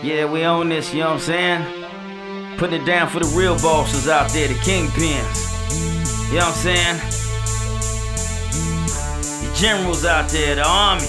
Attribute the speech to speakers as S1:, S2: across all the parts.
S1: Yeah, we own this, you know what I'm saying? Putting it down for the real bosses out there, the kingpins. You know what I'm saying? The generals out there, the army.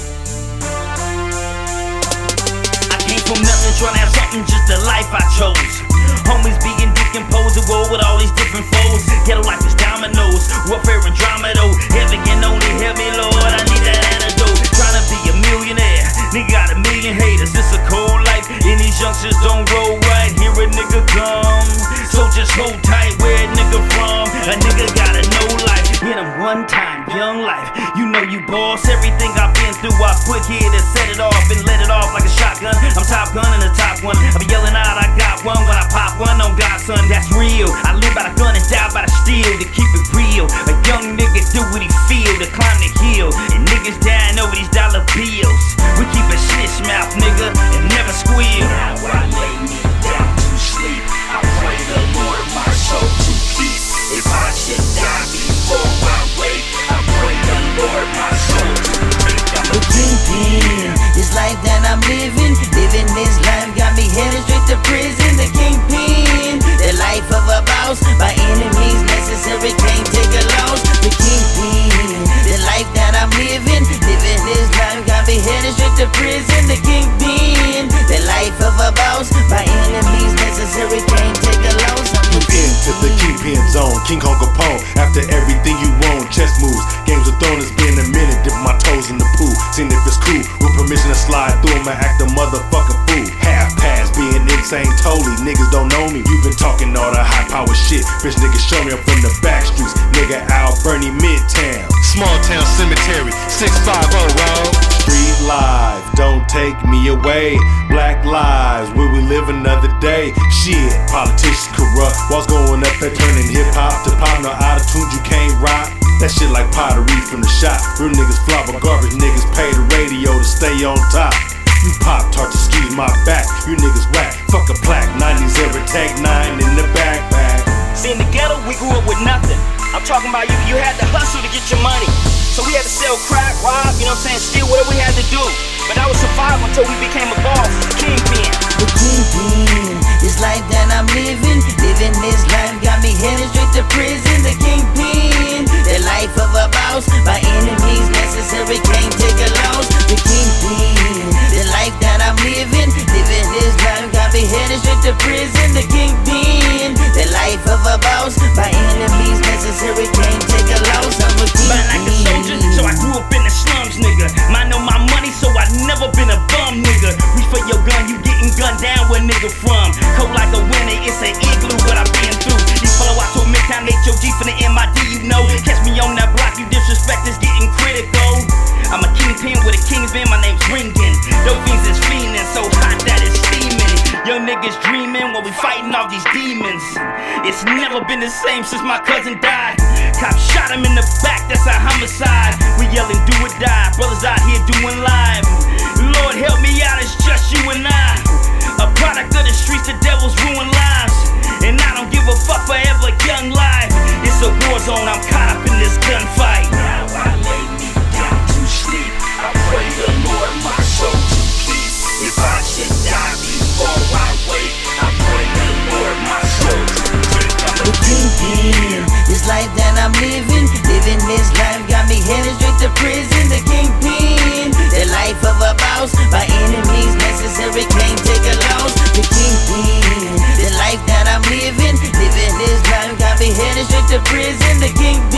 S1: I came from nothing, trying to have something, just the life I chose. Homies being decomposed, a world with all these different foes. Ghetto life is dominoes, warfare and drama though. Heaven can only help me, Lord, I need that antidote. Trying to be a millionaire, nigga got a million haters. It's a cold life, and these youngsters don't roll right. Here a nigga come, so just hold tight. Where a nigga from? A nigga gotta know life. Hit him one time, young life. You know you boss. Everything I've been through, I put here to set it off and let it off like a shotgun. I'm Top Gun and the top one. I be yelling out, I got one when I pop one on Godson. That's real. I live by the gun and die by the steel to keep it real. A young nigga do what he feel to climb the hill, and niggas dying over these dollar bills. We keep a snitch mouth, nigga, and never squeal.
S2: Now I lay me down to sleep. I pray the Lord my soul to keep. If I should die before I wake, I pray the Lord my soul to keep.
S3: The kingpin, this life that I'm living this life got me headed straight to prison. The kingpin, the life of a boss, by enemies necessary, can't take a loss. The kingpin, the life that I'm living this life got me headed straight to prison. The kingpin, the life of a boss, by enemies necessary, can't take a loss.
S4: Into the kingpin zone, King Kong Capone. After everything you own, chess moves, Games of Thrones. It's been a minute, dip my toes in the pool, seeing if it's cool. With permission to slide through 'em and act a motherfucking fool. Half pass, being insane, totally. Niggas don't know me. You been talking all the high power shit. Bitch, niggas show me I'm from the back streets. Nigga out Bernie Midtown,
S5: Small town cemetery, 650 road.
S4: Street life, don't take me away. Black lives, where we live another day. Shit, politicians corrupt. Walls going up and turning hip hop to pop. No auto-tunes you can't rock. That shit like pottery from the shop. Real niggas flop, but garbage niggas pay the radio to stay on top. You pop tarts, excuse my back. You niggas whack. Fuck a plaque, 90s era tag 9 in the backpack.
S1: See, in the ghetto, we grew up with nothing. I'm talking about you had to hustle to get your money. So we had to sell crack, rob, you know what I'm saying, steal, whatever we had to do. But I was survive until we became a boss, kingpin.
S3: The kingpin, this life that I'm living this life got me headed straight to prison. The kingpin, the life of a boss, by enemies necessary, can't take a loss. The kingpin, the life that I'm living this life got me headed straight to prison. The kingpin, the life of a boss, by enemies necessary, can't take a loss. I'm a kingpin.
S1: But like a soldier, so I grew up in the slums, nigga. Mine know my money, so I never been a bum, nigga. Reach for your gun, you getting gunned down where nigga from. Cold like a winter, it's an igloo, what I've been through. These follow out to a midtown HOG from the MID, you know. Catch me on that block, you disrespect is getting critical. I'm a kingpin with a king's band, my name's ringing. Those fiends is fiending, so hot that it's steaming. Young niggas dreaming while we fighting off these demons. It's never been the same since my cousin died. Cop shot him in the back, that's a homicide. We yelling do or die, brothers out here doing live. Lord help me out, it's just you and I. A product of the streets, the devil's ruin lives. And I don't give a fuck forever, young life. It's a war zone, I'm caught up in this gunfight.
S2: Now I lay me down to sleep. I pray the Lord my soul to keep. If I should die before I wake, I pray the Lord my soul to keep.
S3: The kingpin, this life that I'm living this life got me headed straight to prison. The kingpin, the life of a boss, by enemies necessary, can't take a loss. The kingpin, the life that I'm living this life got me headed straight to prison. The kingpin.